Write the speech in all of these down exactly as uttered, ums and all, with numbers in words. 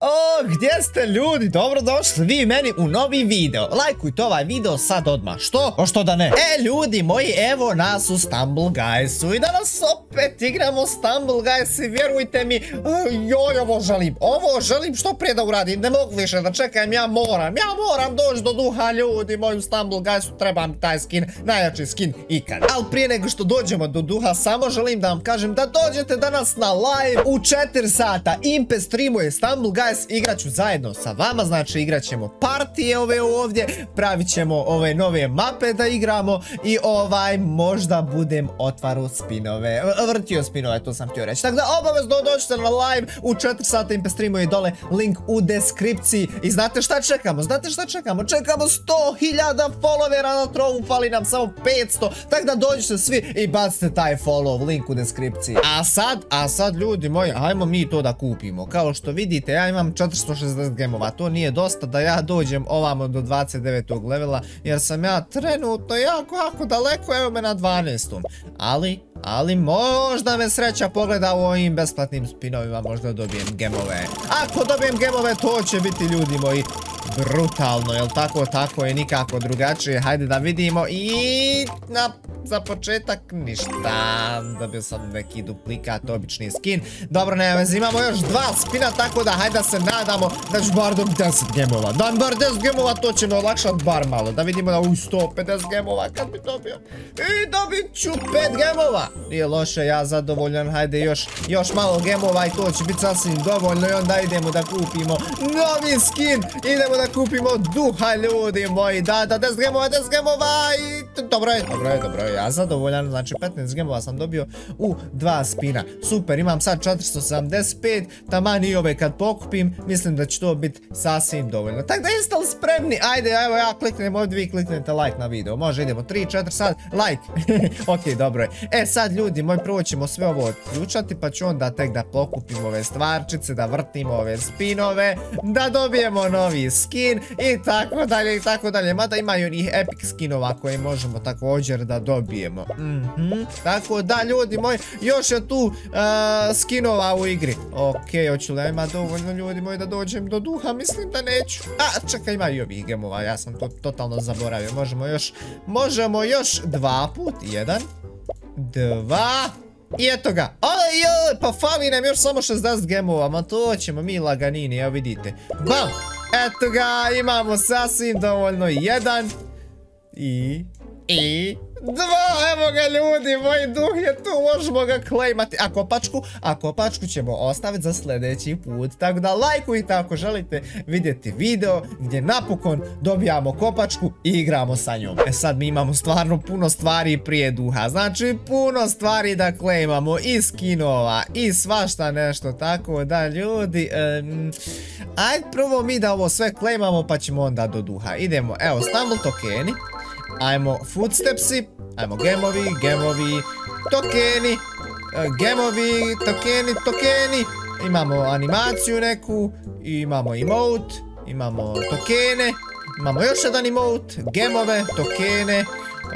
O, gdje ste ljudi? Dobrodošli vi meni u novi video. Lajkujte ovaj video sad odmah. Što? O što da ne? E, ljudi moji, evo nas u Stumble Guysu. I danas opet igramo Stumble Guys i vjerujte mi, joj, ovo želim. Ovo želim što prije da uradim. Ne mogu više da čekam, ja moram. Ja moram doći do duha, ljudi moji, u Stumble Guysu. Treba mi taj skin, najjači skin ikad. Ali prije nego što dođemo do duha, samo želim da vam kažem da dođete danas na live u četiri sata. Impe streamuje Stumble Guys. Igrat ću zajedno sa vama, znači igrat ćemo partije ove ovdje, pravit ćemo ove nove mape da igramo i ovaj možda budem otvaru spinove, vrtio spinove, to sam htio reći. Tako da obavezno dođite na live u četiri sata, Impe streamuje, dole link u deskripciji. I znate šta čekamo? Znate šta čekamo? Čekamo sto hiljada followera na trovu, fali nam samo petsto, tako da dođite svi i bacite taj follow, link u deskripciji. A sad, a sad ljudi moji, ajmo mi to da kupimo. Kao što vidite, ja imam četiristo šezdeset gemova, to nije dosta da ja dođem ovamo do dvadeset devetog levela, jer sam ja trenutno jako, jako daleko, evo me na dvanaestom. Ali, ali možda me sreća pogleda u ovim besplatnim spinovima, možda dobijem gemove. Ako dobijem gemove, to će biti, ljudi moji, brutalno, jel tako? Tako je, nikako drugačije. Hajde da vidimo i na, za početak ništa. Dobio sam neki duplikat, obični skin. Dobro, nema veze, imamo još dva spina, tako da hajde da se nadamo da ću bar dobiti deset gemova. Da bar deset gemova, to će me olakšat bar malo. Da vidimo da u sto pedeset gemova kad bi dobio. I dobit ću pet gemova. Nije loše, ja zadovoljan. Hajde još, još malo gemova i to će biti sasvim dovoljno. I onda idemo da kupimo novi skin. Idemo da kupimo duha, ljudi moji. Da, da, deset gemova, deset gemova i... Dobro je, dobro je, dobro je. Ja zadovoljan, znači petnaest gemova sam dobio u dva spina. Super, imam sad četiristo sedamdeset pet. Taman i ove kad pokupim, mislim da će to biti sasvim dovoljno. Tako da jeste li spremni? Ajde, evo ja kliknem ovdje, vi kliknete like na video. Može, idemo, tri, četiri, sad, like. Ok, dobro je. E, sad ljudi moji, prvo ćemo sve ovo otključati, pa ću onda tek da pokupimo ove stvarčice, da vrtimo ove spinove, da dobijemo novi skin i tako dalje i tako dalje. Mada imaju onih epic skinova koje možemo također da dobijemo. Mhm. Tako da, ljudi moji, još je tu uh, skinova u igri. Ok, hoću li ja ima dovoljno, ljudi moji, da dođem do duha? Mislim da neću. A, čekaj, ima i ovih gemova, ja sam to totalno zaboravio. Možemo još, možemo još dva put, jedan, dva, i eto ga. Oj, pa fali nam još samo šezdeset gemova, ma to ćemo mi laganini, evo vidite. Bam, eto ga, imamo sasvim dovoljno, jedan, i, i... Dva, evo ga, ljudi, moj duh je tu, možemo ga klejmati. A kopačku, a kopačku ćemo ostaviti za sljedeći put. Tako da lajkujte ako želite vidjeti video gdje napokon dobijamo kopačku i igramo sa njom. E sad mi imamo stvarno puno stvari prije duha. Znači puno stvari da klejmamo, i skinova i svašta nešto. Tako da, ljudi, um, ajde prvo mi da ovo sve klejmamo pa ćemo onda do duha. Idemo, evo, Stumble tokeni. Ajmo footstepsi, ajmo gemovi, gemovi, tokeni, gemovi, tokeni, tokeni. Imamo animaciju neku, imamo emote, imamo tokene, imamo još jedan emote, gemove, tokene, Uh,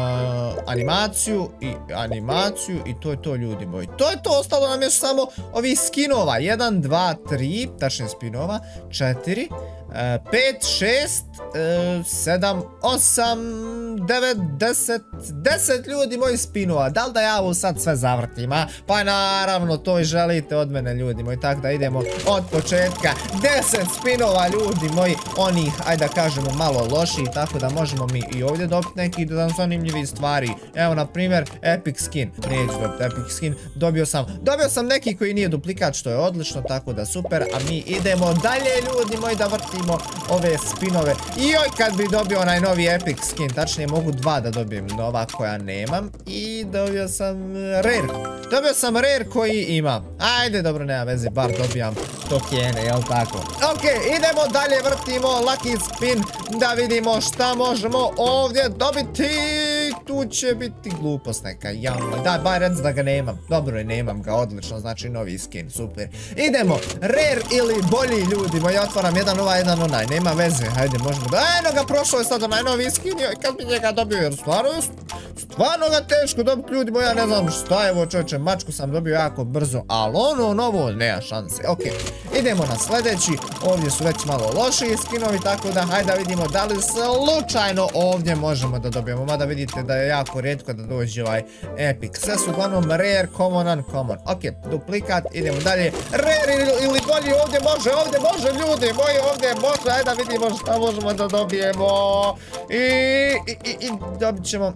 animaciju i animaciju i to je to, ljudi moji. To je to, ostalo nam još samo ovih skinova. jedan, dva, tri, tačnije spinova, četiri, pet, šest, sedam, osam, devet, deset, deset, ljudi moji, spinova. Da li da ja ovo sad sve zavrtim, a? Pa naravno, to i želite od mene, ljudi moji. Tako da idemo od početka. deset spinova, ljudi moji, onih, ajde da kažemo, malo loših, tako da možemo mi i ovdje dobiti neki zanimljivi stvari. Evo, na primjer, epic skin. Neću dobiti epic skin. Dobio sam, dobio sam neki koji nije duplikat, što je odlično, tako da super. A mi idemo dalje, ljudi moji, da vrtimo ove spinove. I joj, kad bi dobio onaj novi epic skin, tačnije mogu dva da dobijem nova koja nemam. I dobio sam rare. Dobio sam rare koji imam. Ajde, dobro, nema veze, bar dobijam tokene, jel tako? Ok, idemo dalje, vrtimo lucky spin da vidimo šta možemo ovdje dobiti. Tu će biti glupost neka, javno. Da, bar rec da ga nemam. Dobro je, nemam ga, odlično, znači novi skin, super. Idemo, rare ili bolji, ljudi moji, otvaram jedan ovaj, jedan onaj, nema veze, hajde, možemo da... Eno ga, prošlo je sad onaj novi skin, joj, kad bi njega dobio, jer stvarno je stvarno ga teško dobiti, ljudi moji, ja ne znam šta je ovo, čovječe, mačku sam dobio jako brzo, ali ono novo, nema šanse. Ok, idemo na sljedeći, ovdje su već malo lošiji skinovi, tako da hajde da vidimo da li slučajno ovdje možemo da dobijemo, mada vidite da je jako rijetko da dođe ovaj epic. Sve su uglavnom rare, common, uncommon. Ok, duplikat, idemo dalje, rare ili, ili bolji, ovdje može, ovdje može, ljudi moji, ovdje može, hajde da vidimo šta možemo da dobijemo. I, i, i, i dobit ćemo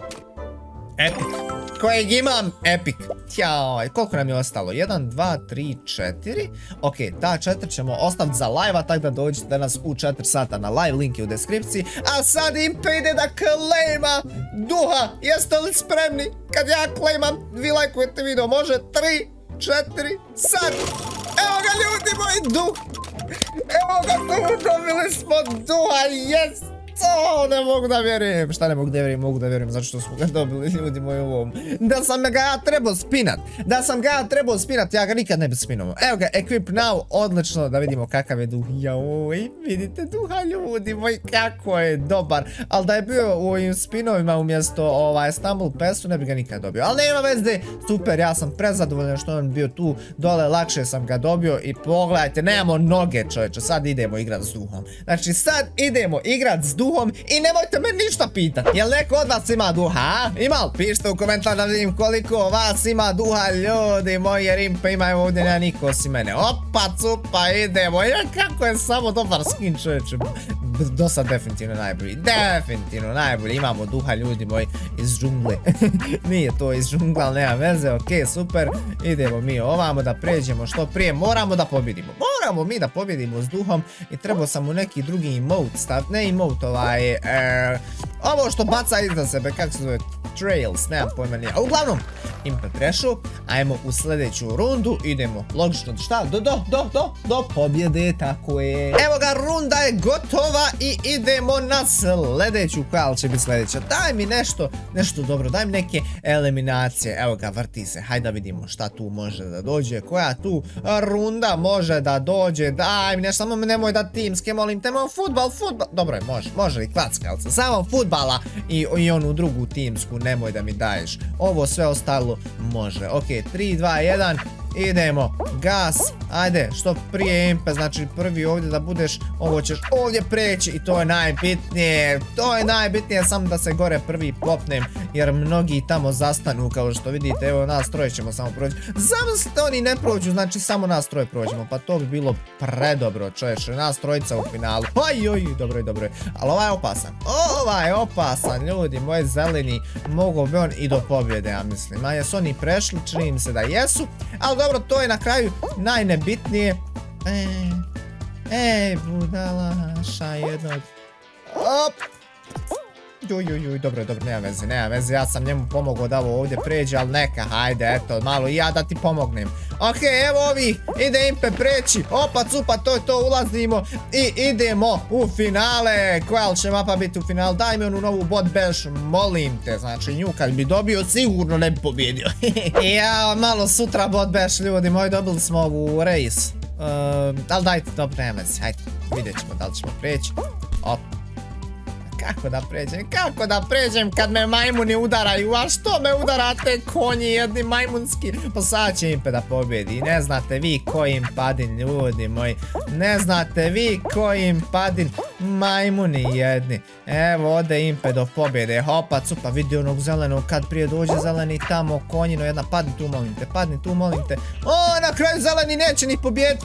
epic, kojeg imam, epic. Jaj, koliko nam je ostalo? jedan, dva, tri, četiri. Ok, ta četiri ćemo ostaviti za live-a, tako da dođete danas u četiri sata na live, link je u deskripciji. A sad Impe ide da klejma duha. Jeste li spremni? Kad ja klejmam, vi lajkujete video, može? tri, četiri, sad. Evo ga, ljudi moji, duh. Evo ga, tu dobili smo duha, jest. O, ne mogu da vjerujem. Šta ne mogu da vjerujem? Mogu da vjerujem zato što smo ga dobili, ljudi moji, u ovom. Da sam ga ja trebao spinat. Da sam ga ja trebao spinat, ja ga nikad ne bi spinuo. Evo ga, equip now, odlično, da vidimo kakav je duh. Joj, vidite duha, ljudi moji, kako je dobar. Ali da je bio u ovim spinovima umjesto ovaj Stumble Passu, ne bi ga nikad dobio. Ali nema veze, super, ja sam prezadovoljan što on bio tu dole, lakše sam ga dobio. I pogledajte, nemamo noge, čovječe, sad idemo igrat s duhom. Znači, sad idemo igrat s duhom. I nemojte me ništa pitati. Jel neko od vas ima duha, a? Ima li? Pišite u komentar da vidim koliko vas ima duha, ljudi moji, jer Impe ima ovdje nema niko osim mene. Opa, cupa, idemo. Ja, kako je samo dobar skin, čovječe. Do sad definitivno najbolji. Definitivno najbolji. Imamo duha, ljudi moji, iz džungle. Nije to iz džungla, ali nema veze. Ok, super. Idemo mi ovamo da pređemo što prije. Moramo da pobjedimo. Moramo mi da pobjedimo s duhom. I trebao sam u neki drugi emote staviti. Ne emote, ovaj... E, ovo što baca iza sebe, kako se zove? Trails, nemam pojma nije. A uglavnom, Impe prešu, ajmo u sljedeću rundu, idemo, logično, šta? Do, do, do, do, do pobjede, tako je. Evo ga, runda je gotova i idemo na sljedeću, koja će biti sljedeća? Daj mi nešto, nešto dobro, daj mi neke eliminacije, evo ga, vrti se, hajde da vidimo šta tu može da dođe, koja tu runda može da dođe, daj mi nešto, samo mi nemoj da timske, molim te, molim, futbal, futbal, dobro je, može, može i klackalca, samo futbala i, i onu drugu timsku, nemoj da mi daješ, ovo sve ostalo može. Ok, tri, dva, jedan, idemo, gas, ajde, što prije Impe, znači prvi ovdje da budeš, ovo ćeš ovdje preći i to je najbitnije, to je najbitnije, samo da se gore prvi popnem, jer mnogi tamo zastanu, kao što vidite, evo nas troje ćemo samo proći, zamislite oni ne prođu, znači samo nas troje prođemo, pa to bi bilo predobro, čovječe, nas trojica u finalu, oj, oj, dobro je, dobro je, ali ovaj je opasan, ovaj je opasan, ljudi, moji zeleni, mogu bi on i do pobjede, ja mislim, a jesu oni prešli, čini mi se da jesu, ali dobro, to je na kraju najnebitnije. Ej, ej, budalaša jednog. Op. Juj, juj, juj, dobro, dobro, nema veze, nema veze, ja sam njemu pomogao da ovo ovdje pređe, ali neka, hajde, eto, malo i ja da ti pomognem. Ok, evo ovi, ide Impe preći, opa, cupa, to je to, ulazimo i idemo u finale. Koja će mapa biti u finalu? Daj mi onu novu bot bash, molim te, znači nju kad bi dobio, sigurno ne bi pobjedio. Ja, malo sutra bot bash, ljudi moji, dobili smo ovu race. Uh, ali dajte, dobro, nema veze, hajde, vidjet ćemo da li ćemo preći. Op. Kako da pređem, kako da pređem kad me majmuni udaraju, a što me udarate konji jedni majmunski? Pa sad će Impe da pobjedi, ne znate vi kojim padin, ljudi moji, ne znate vi kojim padin, majmuni jedni. Evo ode Impe do pobjede, hopa cupa, vidi onog zelenog, kad prije dođe zeleni tamo konjino jedna, padni tu molim te, padni tu molim te. O, na kraju zeleni neće ni pobjediti,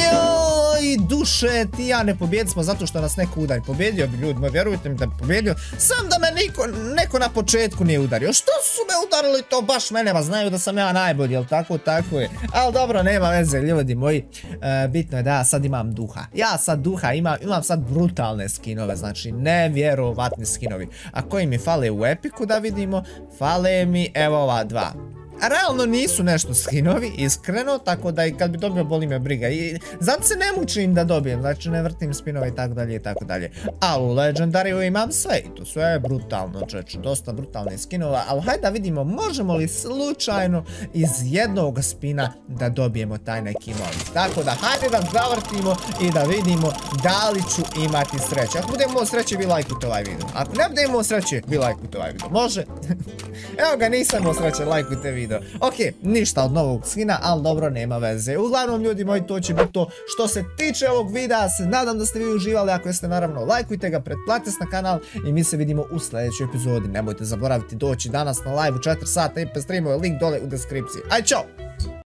joj, duše ti ja ne pobjedili smo zato što nas neko udari, pobjedio bi ljudi moji, vjerujte mi da bi pobjedio, sam da me niko, neko na početku nije udario. Što su me udarili to baš mene, pa znaju da sam ja najbolji, jel tako, tako je. Ali dobro, nema veze, ljudi moji, e, bitno je da ja sad imam duha. Ja sad duha imam, imam sad brutalne skinove, znači nevjerovatni skinovi. A koji mi fale u epiku da vidimo? Fale mi, evo ova dva. realno nisu nešto skinovi, iskreno, tako da i kad bi dobio boli me briga. I zato se ne mučim da dobijem, znači ne vrtim spinove i tako dalje i tako dalje. Ali u Legendariju imam sve i to sve je brutalno, čeče, dosta brutalne skinova, ali hajde da vidimo možemo li slučajno iz jednog spina da dobijemo taj neki novi. Tako da hajde da zavrtimo i da vidimo da li ću imati sreće. Ako budemo imao sreće, vi lajkujte ovaj video. Ako ne budemo imao sreće, vi lajkujte ovaj video. Može? Evo ga, nisam imao sreće, lajkujte video. Ok, ništa od novog skina, ali dobro, nema veze. Uglavnom, ljudi moji, to će biti to što se tiče ovog videa. Se nadam da ste vi uživali, ako jeste, naravno, lajkujte ga, pretplatite se na kanal i mi se vidimo u sljedećoj epizodi. Nemojte zaboraviti doći danas na live u četiri sata i pe streamove, link dole u deskripciji. Aj, čao!